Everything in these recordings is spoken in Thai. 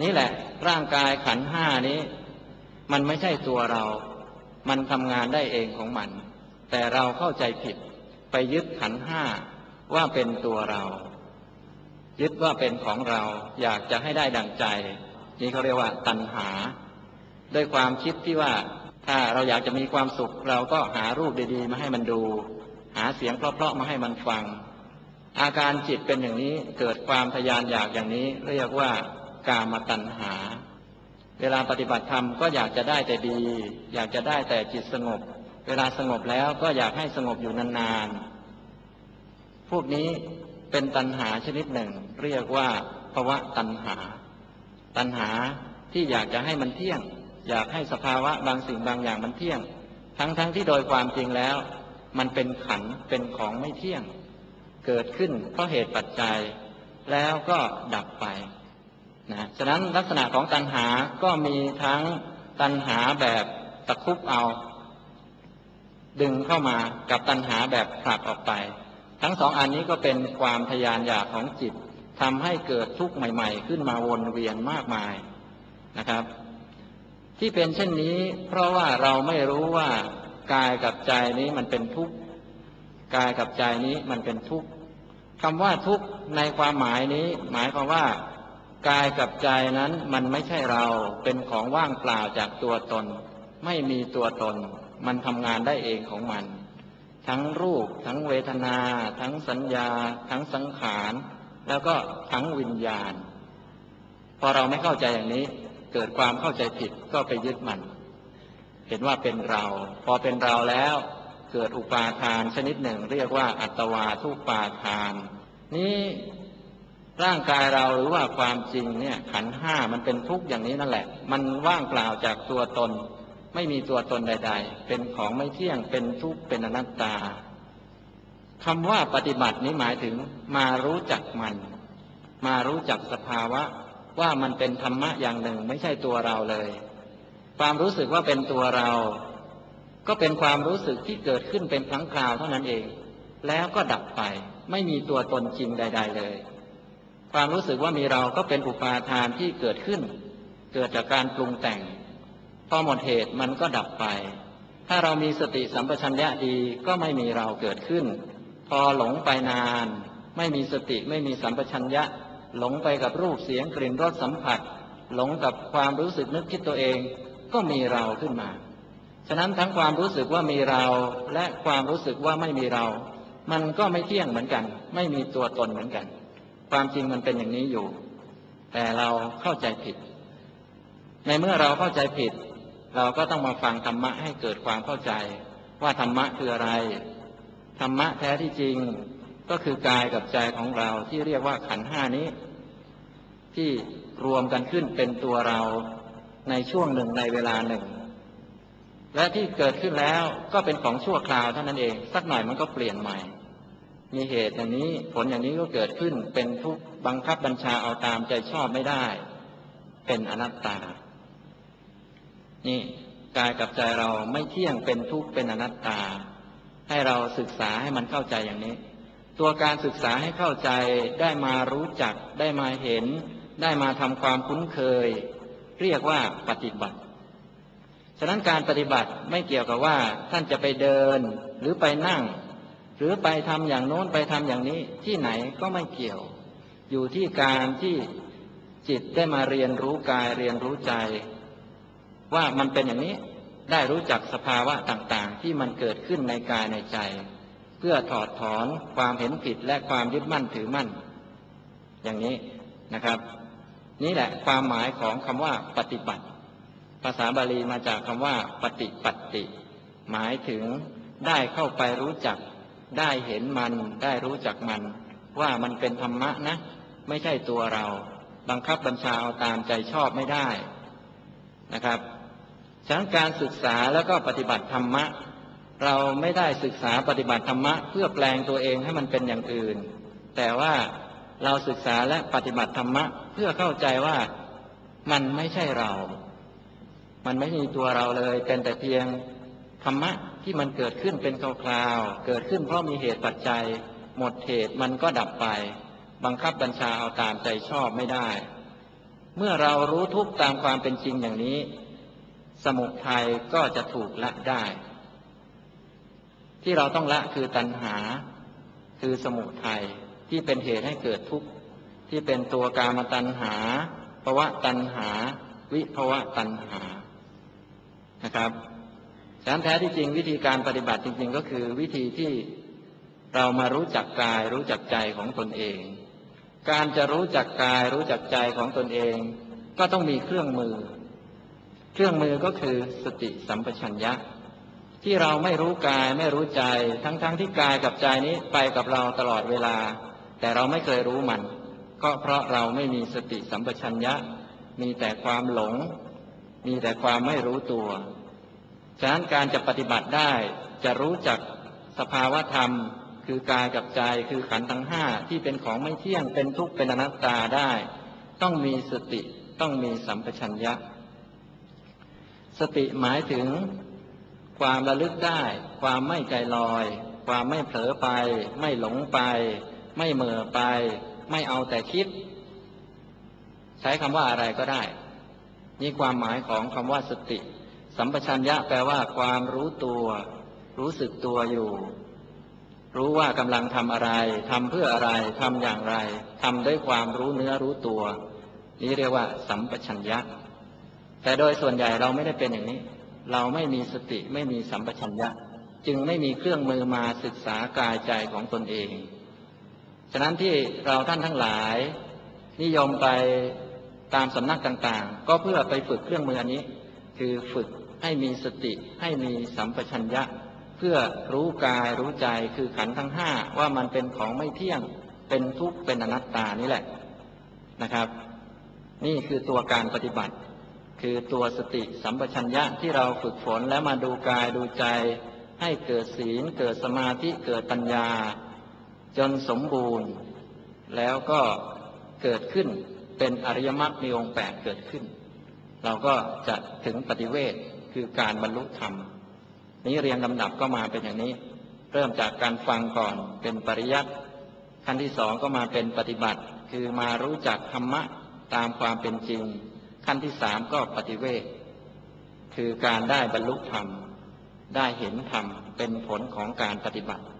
นี่แหละร่างกายขันธ์ห้านี้มันไม่ใช่ตัวเรามันทำงานได้เองของมันแต่เราเข้าใจผิดไปยึดขันธ์ห้าว่าเป็นตัวเรายึดว่าเป็นของเราอยากจะให้ได้ดั่งใจนี่เขาเรียกว่าตัณหาด้วยความคิดที่ว่าถ้าเราอยากจะมีความสุขเราก็หารูปดีๆมาให้มันดูหาเสียงเพราะๆมาให้มันฟังอาการจิตเป็นอย่างนี้เกิดความทะยานอยากอย่างนี้เรียกว่ากามตัณหาเวลาปฏิบัติธรรมก็อยากจะได้แต่ดีอยากจะได้แต่จิตสงบเวลาสงบแล้วก็อยากให้สงบอยู่นานๆพวกนี้เป็นตัณหาชนิดหนึ่งเรียกว่าภวตัณหาตัณหาที่อยากจะให้มันเที่ยงอยากให้สภาวะบางสิ่งบางอย่างมันเที่ยงทั้งที่โดยความจริงแล้วมันเป็นขันธ์เป็นของไม่เที่ยงเกิดขึ้นเพราะเหตุปัจจัยแล้วก็ดับไปนะฉะนั้นลักษณะของตัณหาก็มีทั้งตัณหาแบบตะคุบเอาดึงเข้ามากับตัณหาแบบผลักออกไปทั้งสองอันนี้ก็เป็นความทะยานอยากของจิตทำให้เกิดทุกข์ใหม่ๆขึ้นมาวนเวียนมากมายนะครับที่เป็นเช่นนี้เพราะว่าเราไม่รู้ว่ากายกับใจนี้มันเป็นทุกข์กายกับใจนี้มันเป็นทุกข์คำว่าทุกข์ในความหมายนี้หมายความว่ากายกับใจนั้นมันไม่ใช่เราเป็นของว่างเปล่าจากตัวตนไม่มีตัวตนมันทำงานได้เองของมันทั้งรูปทั้งเวทนาทั้งสัญญาทั้งสังขารแล้วก็ทั้งวิญญาณพอเราไม่เข้าใจอย่างนี้เกิดความเข้าใจผิดก็ไปยึดมันเห็นว่าเป็นเราพอเป็นเราแล้วเกิดอุปาทานชนิดหนึ่งเรียกว่าอัตวาทุปาทานนี้ร่างกายเราหรือว่าความจริงเนี่ยขันธ์ห้ามันเป็นทุกข์อย่างนี้นั่นแหละมันว่างเปล่าจากตัวตนไม่มีตัวตนใดๆเป็นของไม่เที่ยงเป็นทุกข์เป็นอนัตตาคำว่าปฏิบัตินี้หมายถึงมารู้จักมันมารู้จักสภาวะว่ามันเป็นธรรมะอย่างหนึ่งไม่ใช่ตัวเราเลยความรู้สึกว่าเป็นตัวเราก็เป็นความรู้สึกที่เกิดขึ้นเป็นครั้งคราวเท่านั้นเองแล้วก็ดับไปไม่มีตัวตนจริงใดๆเลยความรู้สึกว่ามีเราก็เป็นอุปาทานที่เกิดขึ้นเกิดจากการปรุงแต่งพอหมดเหตุมันก็ดับไปถ้าเรามีสติสัมปชัญญะดีก็ไม่มีเราเกิดขึ้นพอหลงไปนานไม่มีสติไม่มีสัมปชัญญะหลงไปกับรูปเสียงกลิ่นรสสัมผัสหลงกับความรู้สึกนึกคิดตัวเองก็มีเราขึ้นมาฉะนั้นทั้งความรู้สึกว่ามีเราและความรู้สึกว่าไม่มีเรามันก็ไม่เที่ยงเหมือนกันไม่มีตัวตนเหมือนกันความจริงมันเป็นอย่างนี้อยู่แต่เราเข้าใจผิดในเมื่อเราเข้าใจผิดเราก็ต้องมาฟังธรรมะให้เกิดความเข้าใจว่าธรรมะคืออะไรธรรมะแท้ที่จริงก็คือกายกับใจของเราที่เรียกว่าขันธ์ห้านี้ที่รวมกันขึ้นเป็นตัวเราในช่วงหนึ่งในเวลาหนึ่งและที่เกิดขึ้นแล้วก็เป็นของชั่วคราวเท่านั้นเองสักหน่อยมันก็เปลี่ยนใหม่มีเหตุอย่างนี้ผลอย่างนี้ก็เกิดขึ้นเป็นทุกข์บังคับบัญชาเอาตามใจชอบไม่ได้เป็นอนัตตานี่กายกับใจเราไม่เที่ยงเป็นทุกข์เป็นอนัตตาให้เราศึกษาให้มันเข้าใจอย่างนี้ตัวการศึกษาให้เข้าใจได้มารู้จักได้มาเห็นได้มาทำความคุ้นเคยเรียกว่าปฏิบัติฉะนั้นการปฏิบัติไม่เกี่ยวกับว่าท่านจะไปเดินหรือไปนั่งหรือไปทำอย่างโน้นไปทำอย่างนี้ที่ไหนก็ไม่เกี่ยวอยู่ที่การที่จิตได้มาเรียนรู้กายเรียนรู้ใจว่ามันเป็นอย่างนี้ได้รู้จักสภาวะต่างๆที่มันเกิดขึ้นในกายในใจเพื่อถอดถอนความเห็นผิดและความยึดมั่นถือมั่นอย่างนี้นะครับนี่แหละความหมายของคำว่าปฏิบัติภาษาบาลีมาจากคำว่าปฏิปัตติหมายถึงได้เข้าไปรู้จักได้เห็นมันได้รู้จักมันว่ามันเป็นธรรมะนะไม่ใช่ตัวเราบังคับบัญชาเอาตามใจชอบไม่ได้นะครับฉะนั้นการศึกษาแล้วก็ปฏิบัติธรรมะเราไม่ได้ศึกษาปฏิบัติธรรมะเพื่อแปลงตัวเองให้มันเป็นอย่างอื่นแต่ว่าเราศึกษาและปฏิบัติธรรมะเพื่อเข้าใจว่ามันไม่ใช่เรามันไม่มีตัวเราเลยเป็นแต่เพียงธรรมะที่มันเกิดขึ้นเป็นคราวๆเกิดขึ้นเพราะมีเหตุปัจจัยหมดเหตุมันก็ดับไปบังคับบัญชาเอาตามใจชอบไม่ได้เมื่อเรารู้ทุกข์ตามความเป็นจริงอย่างนี้สมุทัยก็จะถูกละได้ที่เราต้องละคือตัณหาคือสมุทัยที่เป็นเหตุให้เกิดทุกข์ที่เป็นตัวกามตัณหาภวตัณหาวิภวตัณหานะครับฉะนั้นแท้ที่จริงวิธีการปฏิบัติจริงๆก็คือวิธีที่เรามารู้จักกายรู้จักใจของตนเองการจะรู้จักกายรู้จักใจของตนเองก็ต้องมีเครื่องมือก็คือสติสัมปชัญญะที่เราไม่รู้กายไม่รู้ใจทั้งที่กายกับใจนี้ไปกับเราตลอดเวลาแต่เราไม่เคยรู้มันก็เพราะเราไม่มีสติสัมปชัญญะมีแต่ความหลงมีแต่ความไม่รู้ตัวฉะนั้นการจะปฏิบัติได้จะรู้จักสภาวะธรรมคือกายกับใจคือขันธ์ทั้งห้าที่เป็นของไม่เที่ยงเป็นทุกข์เป็นอนัตตาได้ต้องมีสติต้องมีสัมปชัญญะสติหมายถึงความระลึกได้ความไม่ใจลอยความไม่เผลอไปไม่หลงไปไม่เหม่อไปไม่เอาแต่คิดใช้คำว่าอะไรก็ได้นี่ความหมายของคำว่าสติสัมปชัญญะแปลว่าความรู้ตัวรู้สึกตัวอยู่รู้ว่ากำลังทำอะไรทำเพื่ออะไรทำอย่างไรทำด้วยความรู้เนื้อรู้ตัวนี้เรียกว่าสัมปชัญญะแต่โดยส่วนใหญ่เราไม่ได้เป็นอย่างนี้เราไม่มีสติไม่มีสัมปชัญญะจึงไม่มีเครื่องมือมาศึกษากายใจของตนเองฉะนั้นที่เราท่านทั้งหลายนิยมไปตามสำนักต่างๆก็เพื่อไปฝึกเครื่องมืออันนี้คือฝึกให้มีสติให้มีสัมปชัญญะเพื่อรู้กายรู้ใจคือขันธ์ทั้งห้าว่ามันเป็นของไม่เที่ยงเป็นทุกข์เป็นอนัตตานี่แหละนะครับนี่คือตัวการปฏิบัติคือตัวสติสัมปชัญญะที่เราฝึกฝนแล้วมาดูกายดูใจให้เกิดศีลเกิดสมาธิเกิดปัญญาจนสมบูรณ์แล้วก็เกิดขึ้นเป็นอริยมรรคมีองค์8เกิดขึ้นเราก็จะถึงปฏิเวทคือการบรรลุธรรมนี้เรียงลำดับก็มาเป็นอย่างนี้เริ่มจากการฟังก่อนเป็นปริยัติขั้นที่2ก็มาเป็นปฏิบัติคือมารู้จักธรรมะตามความเป็นจริงขั้นที่3ก็ปฏิเวทคือการได้บรรลุธรรมได้เห็นธรรมเป็นผลของการปฏิบัติ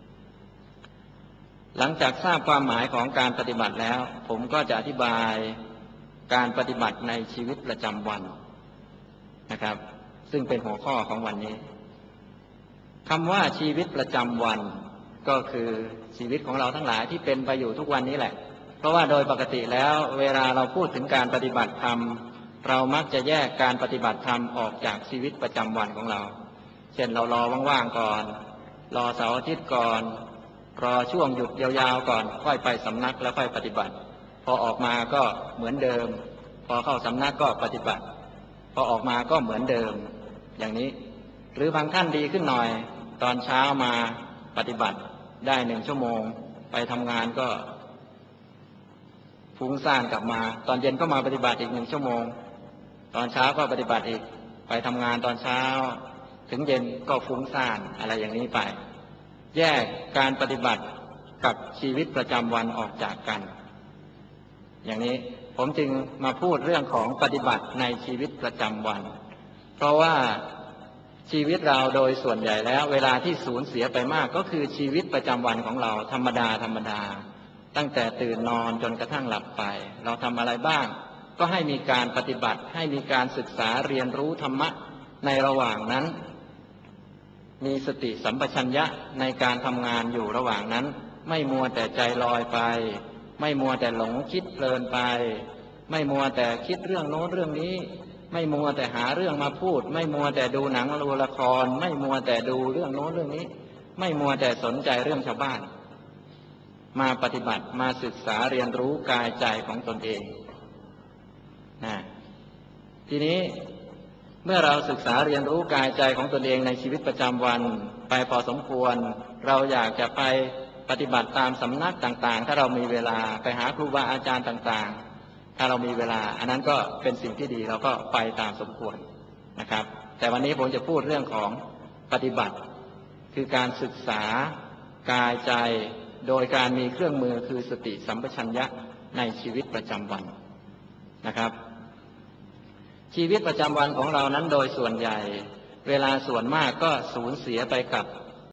หลังจากทราบความหมายของการปฏิบัติแล้วผมก็จะอธิบายการปฏิบัติในชีวิตประจำวันนะครับซึ่งเป็นหัวข้อของวันนี้คำว่าชีวิตประจำวันก็คือชีวิตของเราทั้งหลายที่เป็นไปอยู่ทุกวันนี้แหละเพราะว่าโดยปกติแล้วเวลาเราพูดถึงการปฏิบัติธรรมเรามักจะแยกการปฏิบัติธรรมออกจากชีวิตประจำวันของเราเช่นเรารอว่างๆก่อนรอเสาร์อาทิตย์ก่อนรอช่วงหยุดยาวๆก่อนค่อยไปสำนักแล้วค่อยปฏิบัติพอออกมาก็เหมือนเดิมพอเข้าสำนักก็ปฏิบัติพอออกมาก็เหมือนเดิมอย่างนี้หรือบางท่านดีขึ้นหน่อยตอนเช้ามาปฏิบัติได้1 ชั่วโมงไปทำงานก็ฟุ้งซ่านกลับมาตอนเย็นก็มาปฏิบัติอีก1 ชั่วโมงตอนเช้าก็ปฏิบัติอีกไปทำงานตอนเช้าถึงเย็นก็ฟุ้งซ่านอะไรอย่างนี้ไปแยกการปฏิบัติกับชีวิตประจำวันออกจากกันอย่างนี้ผมจึงมาพูดเรื่องของปฏิบัติในชีวิตประจำวันเพราะว่าชีวิตเราโดยส่วนใหญ่แล้วเวลาที่สูญเสียไปมากก็คือชีวิตประจำวันของเราธรรมดาตั้งแต่ตื่นนอนจนกระทั่งหลับไปเราทำอะไรบ้างก็ให้มีการปฏิบัติให้มีการศึกษาเรียนรู้ธรรมะในระหว่างนั้นมีสติสัมปชัญญะในการทำงานอยู่ระหว่างนั้นไม่มัวแต่ใจลอยไปไม่มัวแต่หลงคิดเพลินไปไม่มัวแต่คิดเรื่องโน้นเรื่องนี้ไม่มัวแต่หาเรื่องมาพูดไม่มัวแต่ดูหนังดูละครไม่มัวแต่ดูเรื่องโน้นเรื่องนี้ไม่มัวแต่สนใจเรื่องชาวบ้านมาปฏิบัติมาศึกษาเรียนรู้กายใจของตนเองนะทีนี้เมื่อเราศึกษาเรียนรู้กายใจของตนเองในชีวิตประจำวันไปพอสมควรเราอยากจะไปปฏิบัติตามสำนักต่างๆถ้าเรามีเวลาไปหาครูบาอาจารย์ต่างๆถ้าเรามีเวลาอันนั้นก็เป็นสิ่งที่ดีเราก็ไปตามสมควรนะครับแต่วันนี้ผมจะพูดเรื่องของปฏิบัติคือการศึกษากายใจโดยการมีเครื่องมือคือสติสัมปชัญญะในชีวิตประจำวันนะครับ ชีวิตประจำวันของเรานั้นโดยส่วนใหญ่เวลาส่วนมากก็สูญเสียไปกับ